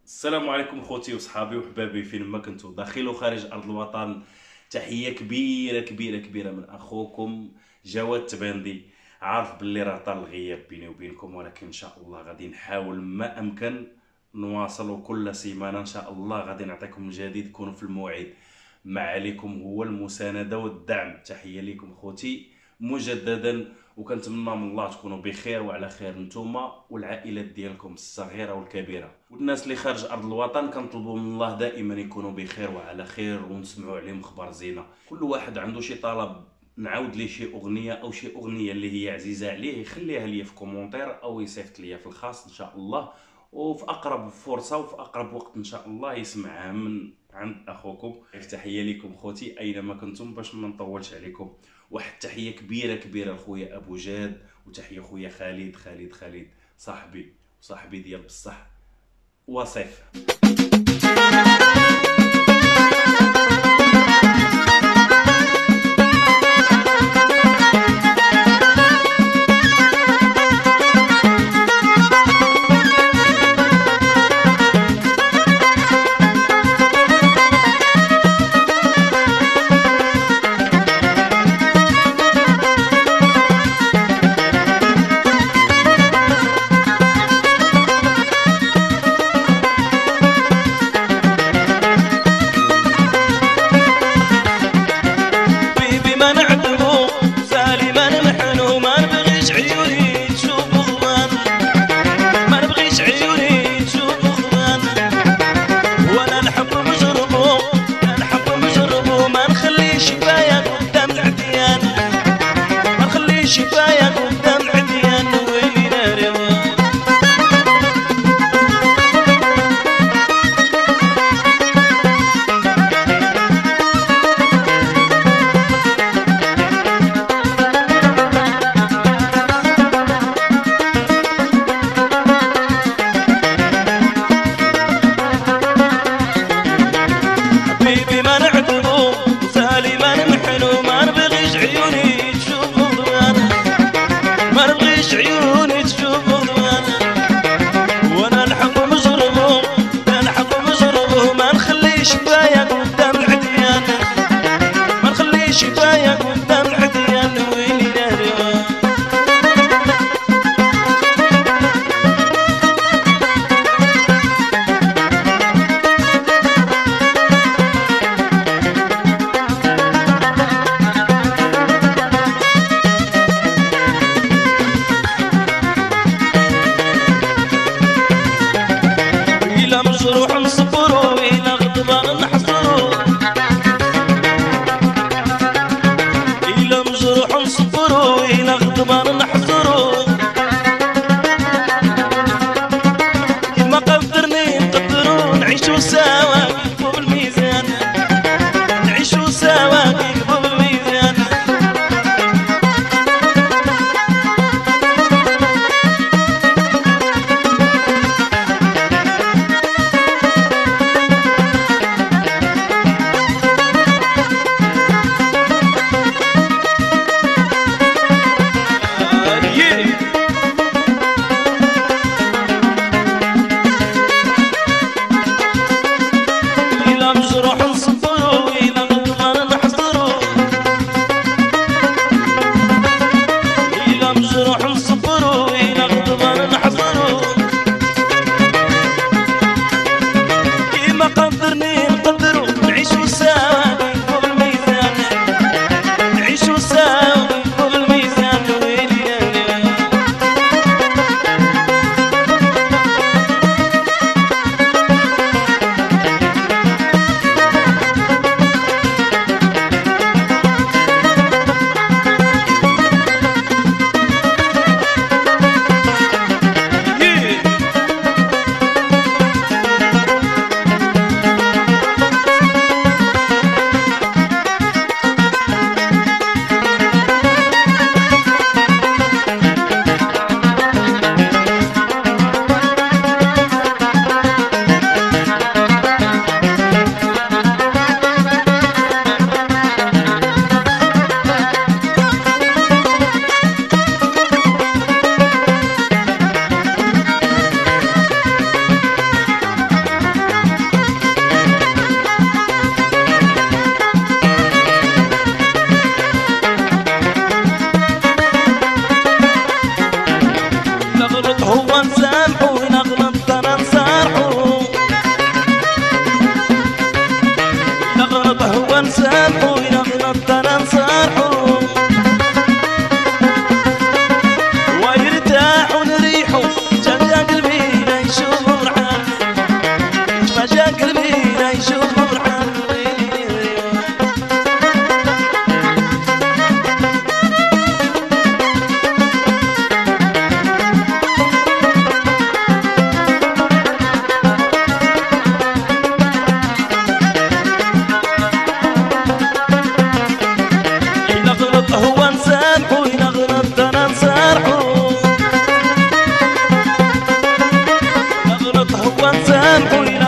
السلام عليكم خوتي وصحابي وحبابي فين ما كنتو داخل وخارج ارض الوطن. تحيه كبيره كبيره كبيره من اخوكم جواد تباندي. عارف باللي راه طال الغياب بيني وبينكم، ولكن ان شاء الله غادي نحاول ما امكن نواصل كل سيمانه. ان شاء الله غادي نعطيكم الجديد، كونوا في الموعد. ما عليكم هو المسانده والدعم. تحيه لكم خوتي مجددا، وكنتمنى من الله تكونوا بخير وعلى خير نتوما والعائلات ديالكم الصغيره والكبيره، والناس اللي خارج ارض الوطن كنطلبوا من الله دائما يكونوا بخير وعلى خير ونسمعوا عليهم خبر زينه. كل واحد عنده شي طلب نعاود ليه شي اغنيه او شي اغنيه اللي هي عزيزه عليه يخليها ليا في كومونتير او يصيفط ليا في الخاص ان شاء الله، وفي اقرب فرصه وفي اقرب وقت ان شاء الله يسمعها من عند اخوكم. تحيه لكم خوتي اينما كنتم باش ما نطولش عليكم. واحد تحيه كبيره كبيره لخويا ابو جاد، وتحيه خويا خالد صاحبي ديال بصح وصيف. تسامحوا لينا